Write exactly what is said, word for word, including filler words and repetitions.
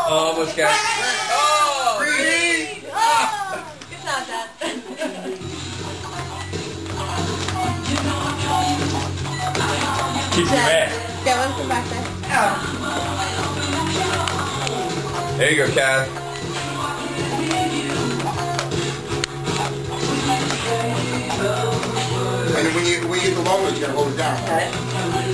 Almost got it. Oh, green. Oh. Good job, Dad. Keep your back. Yeah, let's go back there. There you go, Cass. And when you when you get the low, you gotta hold it down. Got it.